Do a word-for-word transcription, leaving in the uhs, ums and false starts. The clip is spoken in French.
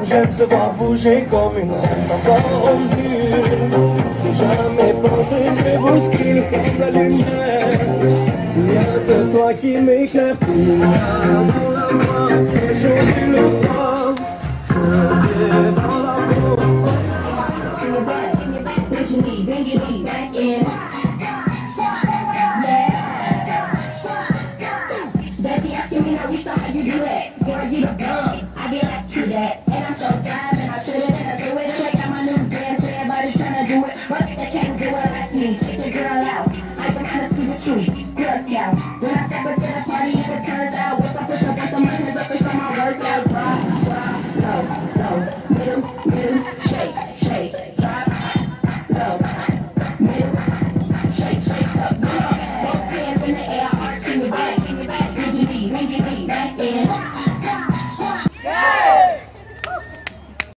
J'aime te voir bouger comme une reine encore en vue. J'ai jamais pensé se bousculer comme la lumière. Rien que toi qui m'éclaire. Dans la voix, fais chauffer le froid. Je vais dans la peau. In your back, in your back, what you need, bring your need back in. Betty asking me now, we saw how you do that. Girl, you the bomb. I be like, true that.